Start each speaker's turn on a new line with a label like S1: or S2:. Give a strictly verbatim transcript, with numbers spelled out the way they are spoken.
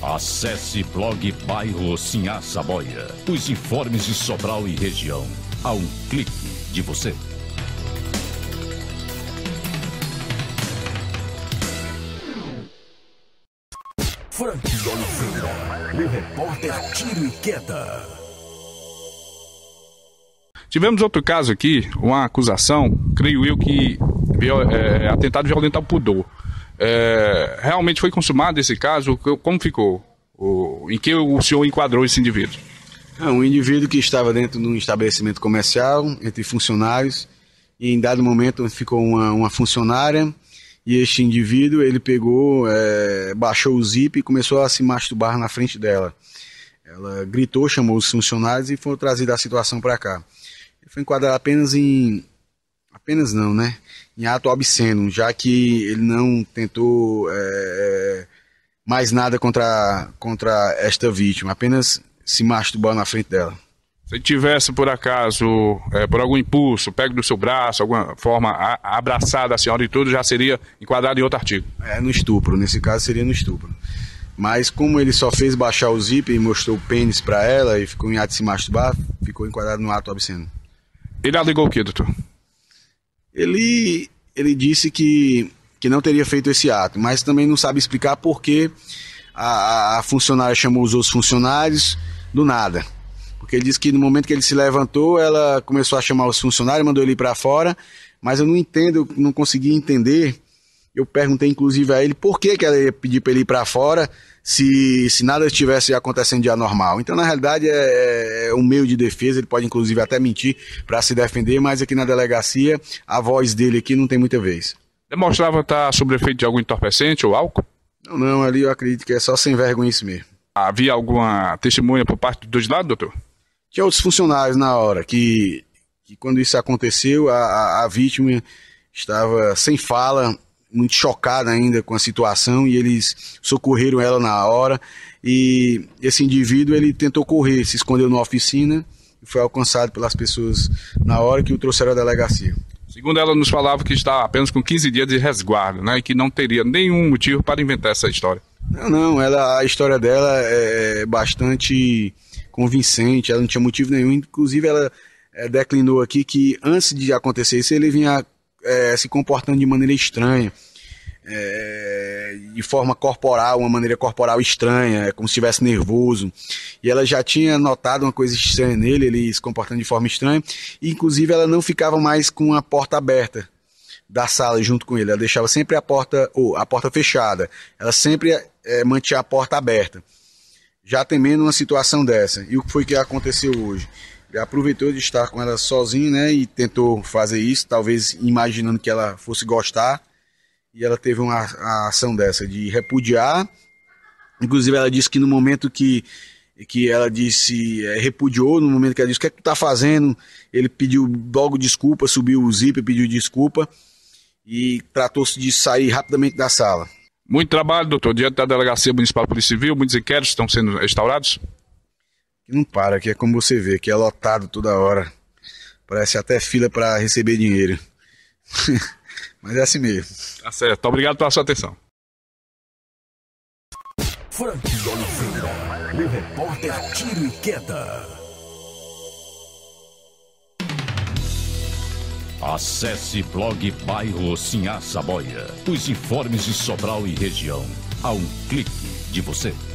S1: Acesse blog Bairro Sinhá Saboia. Os informes de Sobral e região, a um clique de você.
S2: Frank Oliveira, o repórter Tiro e Queda.
S3: Tivemos outro caso aqui, uma acusação, creio eu que é, atentado violento ao pudor. É, realmente foi consumado esse caso? Como ficou? O, em que o senhor enquadrou esse indivíduo?
S4: É um indivíduo que estava dentro de um estabelecimento comercial, entre funcionários, e em dado momento ficou uma, uma funcionária, e este indivíduo, ele pegou, é, baixou o zíper e começou a se masturbar na frente dela. Ela gritou, chamou os funcionários e foi trazida a situação para cá. Ele foi enquadrado apenas em... apenas não, né? Em ato obsceno, já que ele não tentou é, mais nada contra, contra esta vítima, apenas se masturbou na frente dela.
S3: Se tivesse, por acaso, é, por algum impulso, pego do seu braço, alguma forma a, abraçada a senhora e tudo, já seria enquadrado em outro artigo?
S4: É, no estupro, nesse caso seria no estupro. Mas como ele só fez baixar o zíper e mostrou o pênis para ela e ficou em ato de se masturbar, ficou enquadrado no ato obsceno. Ele
S3: alegou o quê, doutor?
S4: Ele, ele disse que, que não teria feito esse ato, mas também não sabe explicar por que a, a funcionária chamou os outros funcionários do nada. Porque ele disse que no momento que ele se levantou, ela começou a chamar os funcionários, mandou ele ir para fora, mas eu não entendo, não consegui entender. Eu perguntei inclusive a ele por que, que ela ia pedir para ele ir para fora se, se nada estivesse acontecendo de anormal. Então, na realidade, é, é um meio de defesa, ele pode inclusive até mentir para se defender, mas aqui na delegacia, a voz dele aqui não tem muita vez.
S3: Demonstrava estar sob efeito de algum entorpecente ou álcool?
S4: Não, não, ali eu acredito que é só sem vergonha isso mesmo.
S3: Havia alguma testemunha por parte dos dois lados, doutor?
S4: Tinha outros funcionários na hora, que, que quando isso aconteceu, a, a, a vítima estava sem fala, muito chocada ainda com a situação, e eles socorreram ela na hora, e esse indivíduo ele tentou correr, se escondeu na oficina, e foi alcançado pelas pessoas na hora que o trouxeram à delegacia.
S3: Segundo ela, nos falava que está apenas com quinze dias de resguardo, né, e que não teria nenhum motivo para inventar essa história.
S4: Não, não, ela, a história dela é bastante convincente, ela não tinha motivo nenhum, inclusive ela é, declinou aqui que antes de acontecer isso ele vinha é, se comportando de maneira estranha, é, de forma corporal, uma maneira corporal estranha, como se estivesse nervoso, e ela já tinha notado uma coisa estranha nele, ele se comportando de forma estranha, e inclusive ela não ficava mais com a porta aberta da sala junto com ele, ela deixava sempre a porta, ou a porta fechada, ela sempre é, mantinha a porta aberta, já temendo uma situação dessa. E o que foi que aconteceu hoje? Ele aproveitou de estar com ela sozinho, né, e tentou fazer isso, talvez imaginando que ela fosse gostar, e ela teve uma a ação dessa, de repudiar. Inclusive ela disse que no momento que, que ela disse, é, repudiou, no momento que ela disse, o que é que tu tá fazendo? Ele pediu logo desculpa, subiu o zíper, pediu desculpa, e tratou-se de sair rapidamente da sala.
S3: Muito trabalho, doutor, diante da Delegacia Municipal de Polícia Civil, muitos inquéritos estão sendo restaurados?
S4: Que não para, que é como você vê, que é lotado toda hora. Parece até fila para receber dinheiro. Mas é assim mesmo.
S3: Tá certo, obrigado pela sua atenção.
S2: Frank Oliveira, o repórter Tiro e Queda.
S1: Acesse blog Bairro Sinhá Saboia. Os informes de Sobral e região, a um clique de você.